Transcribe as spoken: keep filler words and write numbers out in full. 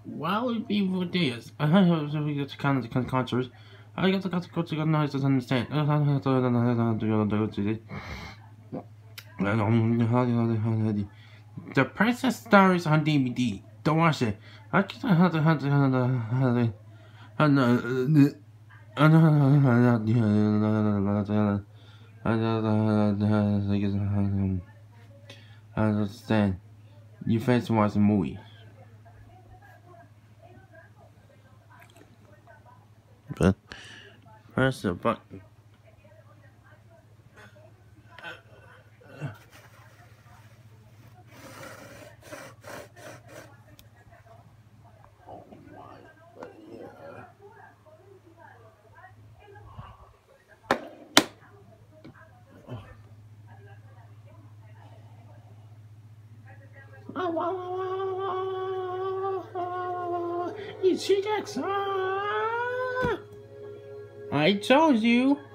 Well, it'd be what it is. I have to get to kind of concerts. I got to got to go to get nice to understand. The Princess Star is on D V D. Don't watch it. I can't have to have to have to I understand. You face to watch a movie. But press the button. It's T H X. I told you.